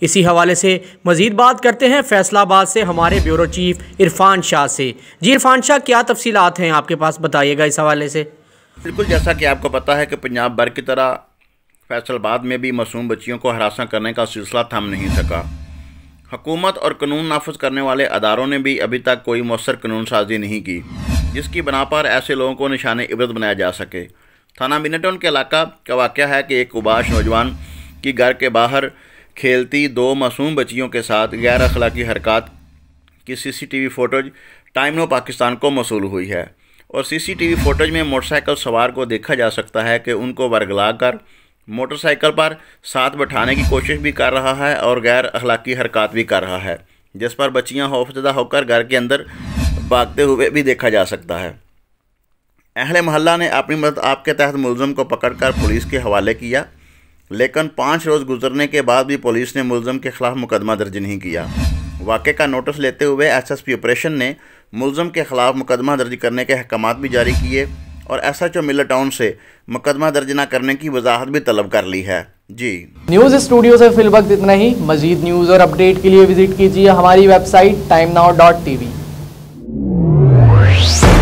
इसी हवाले से मज़ीद बात करते हैं फैसलाबाद से हमारे ब्यूरो चीफ इरफान शाह से। जी इरफान शाह, क्या तफसीलात हैं आपके पास, बताइएगा इस हवाले से। बिल्कुल, जैसा कि आपको पता है कि पंजाब भर की तरह फैसलाबाद में भी मासूम बच्चियों को हरासा करने का सिलसिला थम नहीं सका। हुकूमत और कानून नाफिज करने वाले अदारों ने भी अभी तक कोई मौसर कानून साजी नहीं की जिसकी बना पर ऐसे लोगों को निशाने इबरत बनाया जा सके। थाना मिनीटाउन के इलाका का वाक़या है कि एक उबाश नौजवान की घर के बाहर खेलती 2 मासूम बच्चियों के साथ गैर अखलाकी हरकत की CCTV फुटेज टाइम नो पाकिस्तान को मौसूल हुई है और CCTV फुटेज में मोटरसाइकिल सवार को देखा जा सकता है कि उनको वर्गला कर मोटरसाइकिल पर साथ बैठाने की कोशिश भी कर रहा है और गैर अखलाकी हरकत भी कर रहा है, जिस पर बच्चियां खौफजदा होकर घर के अंदर भागते हुए भी देखा जा सकता है। अहले मोहल्ला ने अपनी मदद आपके तहत मुलज़म को पकड़कर पुलिस के हवाले किया, लेकिन 5 रोज़ गुजरने के बाद भी पुलिस ने मुलज़म के खिलाफ मुकदमा दर्ज नहीं किया। वाक़े का नोटिस लेते हुए SSP ऑपरेशन ने मुलज़म के खिलाफ मुकदमा दर्ज करने के अहकामात भी जारी किए और SHO मिनीटाउन से मुकदमा दर्ज न करने की वजाहत भी तलब कर ली है। जी न्यूज़ स्टूडियो से फिलवक्त इतना ही। मज़ीद न्यूज़ और अपडेट के लिए विजिट कीजिए हमारी वेबसाइट timenow.tv।